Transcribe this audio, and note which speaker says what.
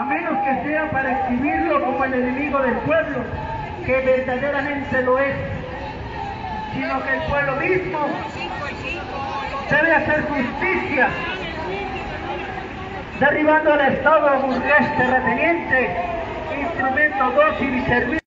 Speaker 1: a menos que sea para exhibirlo como el enemigo del pueblo, que verdaderamente lo es, sino que el pueblo mismo debe hacer justicia, derribando al Estado burgués terrateniente, instrumento dócil y servil